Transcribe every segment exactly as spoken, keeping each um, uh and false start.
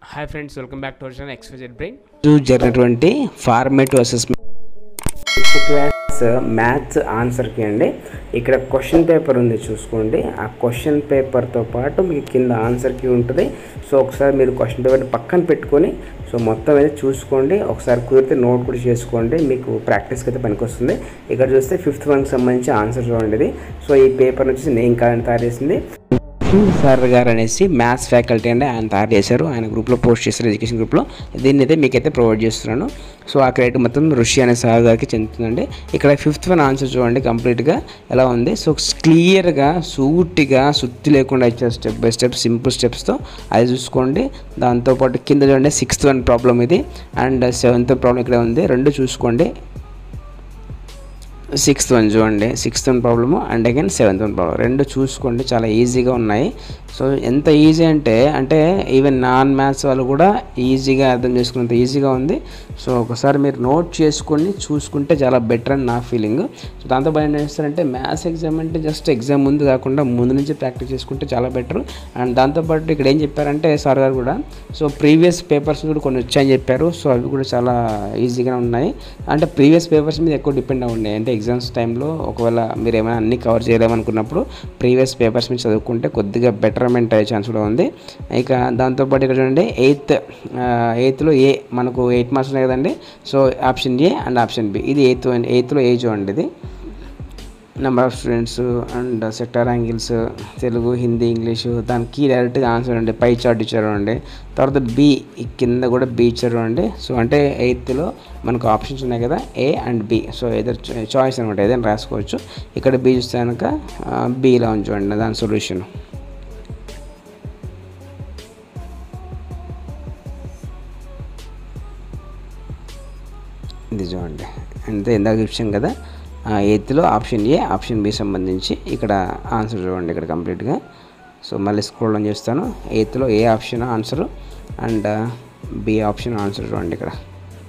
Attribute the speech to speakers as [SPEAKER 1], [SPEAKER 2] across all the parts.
[SPEAKER 1] Hi friends, welcome back to our channel F A two brain.
[SPEAKER 2] జరిగినటువంటి formative assessment sixth class maths answer key అండి. ఇక్కడ question paper ఉంది చూసుకోండి. ఆ question పేపర్తో పాటు మీకు కింద ఆన్సర్ కీ ఉంటుంది. సో ఒకసారి మీరు క్వశ్చన్ పేపర్ పక్కన పెట్టుకొని సో మొత్తం అయితే చూసుకోండి. ఒకసారి కుదిరితే నోట్ కూడా చేసుకోండి, మీకు ప్రాక్టీస్కి అయితే పనికి వస్తుంది. ఇక్కడ చూస్తే ఫిఫ్త్ వన్కి సంబంధించి ఆన్సర్ చూడండి ఇది. సో ఈ పేపర్ వచ్చేసి నేను కాదని తయారు చేసింది సార్ గారు అనేసి మ్యాథ్స్ ఫ్యాకల్టీ అండి, ఆయన తయారు చేశారు. ఆయన గ్రూప్లో పోస్ట్ చేస్తారు, ఎడ్యుకేషన్ గ్రూప్లో. దీన్ని అయితే మీకైతే ప్రొవైడ్ చేస్తున్నాను. సో ఆ క్రెడిట్ మొత్తం ఋషి అనే సార్ గారికి చెందుతుందండి. ఇక్కడ ఫిఫ్త్ వన్ ఆన్సర్ చూడండి కంప్లీట్గా ఎలా ఉంది. సో క్లియర్గా సూటిగా సుత్తి లేకుండా ఇచ్చారు, స్టెప్ బై స్టెప్ సింపుల్ స్టెప్స్తో. అది చూసుకోండి. దాంతోపాటు కింద చూడండి సిక్స్త్ వన్ ప్రాబ్లం ఇది అండ్ సెవెంత్ ప్రాబ్లం ఇక్కడ ఉంది. రెండు చూసుకోండి. సిక్స్త్ వన్ చూడండి, sixth one problem and again seventh one problem రెండు చూసుకోండి. చాలా ఈజీగా ఉన్నాయి. సో ఎంత ఈజీ అంటే అంటే ఈవెన్ నాన్ మ్యాథ్స్ వాళ్ళు కూడా ఈజీగా అర్థం చేసుకున్నంత ఈజీగా ఉంది. సో ఒకసారి మీరు నోట్ చేసుకొని చూసుకుంటే చాలా బెటర్ అని నా ఫీలింగ్. సో దాంతోపాటు ఏం చేస్తారంటే మ్యాథ్స్ ఎగ్జామ్ అంటే జస్ట్ ఎగ్జామ్ ముందు కాకుండా ముందు నుంచి ప్రాక్టీస్ చేసుకుంటే చాలా బెటర్. అండ్ దాంతోపాటు ఇక్కడ ఏం చెప్పారంటే సార్ గారు కూడా సో ప్రీవియస్ పేపర్స్ కూడా కొన్ని వచ్చాయని చెప్పారు. సో అవి కూడా చాలా ఈజీగా ఉన్నాయి. అంటే ప్రీవియస్ పేపర్స్ మీద ఎక్కువ డిపెండ్ అవ్వండి. అంటే ఎగ్జామ్స్ టైంలో ఒకవేళ మీరు ఏమైనా అన్ని కవర్ చేయలేమనుకున్నప్పుడు ప్రీవియస్ పేపర్స్ మీద చదువుకుంటే కొద్దిగా బెటర్మెంట్ అయ్యే ఛాన్స్ కూడా ఉంది. ఇక దాంతోపాటు ఇక్కడ చూడండి ఎయిత్ ఎయిత్లో ఏ మనకు ఎయిట్ మార్క్స్ ఉన్నాయి కదండి. So option A and option B, ఇది ఎయిత్ ఎయిత్లో ఏ చూడండి. ఇది number of students and sector angles Telugu Hindi English దానికి డైరెక్ట్గా ఆన్సర్ అండి. పై చార్ట్ ఇచ్చారు అండి. తర్వాత బి కింద కూడా బి ఇచ్చారు అండి. సో అంటే ఎయిత్లో మనకు ఆప్షన్స్ ఉన్నాయి కదా, ఏ అండ్ బి. సో ఏదైనా చాయిస్ అనమాట, ఏదైనా రాసుకోవచ్చు. ఇక్కడ బి చూస్తే కనుక బిలో ఉంచండి దాని సొల్యూషన్. ఇది చూడండి, అంతే ఇందాక చూసాం కదా. ఎయిత్లో ఆప్షన్ ఏ ఆప్షన్ బి సంబంధించి ఇక్కడ ఆన్సర్ చూడండి ఇక్కడ కంప్లీట్గా. సో మళ్ళీ స్క్రోల్ డౌన్ చేస్తాను. ఎయిత్లో A option answer and B option answer చూడండి ఇక్కడ.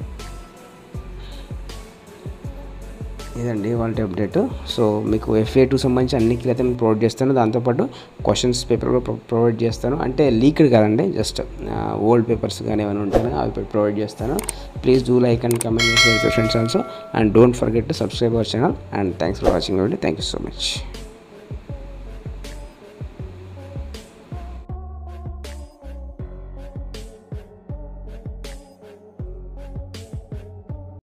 [SPEAKER 2] ఇదండి వాళ్ళ అప్డేట్. సో మీకు ఎఫ్ ఏ టూ సంబంధించి అన్ని కీలు అయితే మీకు ప్రొవైడ్ చేస్తాను. దాంతోపాటు క్వశ్చన్స్ పేపర్ కూడా ప్రొవైడ్ చేస్తాను. అంటే లీక్డ్ కాదండి, జస్ట్ ఓల్డ్ పేపర్స్ కానీ ఏమైనా ఉంటాయి అవి ప్రొవైడ్ చేస్తాను. Please do like and comment చేసి friends also and don't forget to subscribe our channel. And thanks for watching. Thank you so much.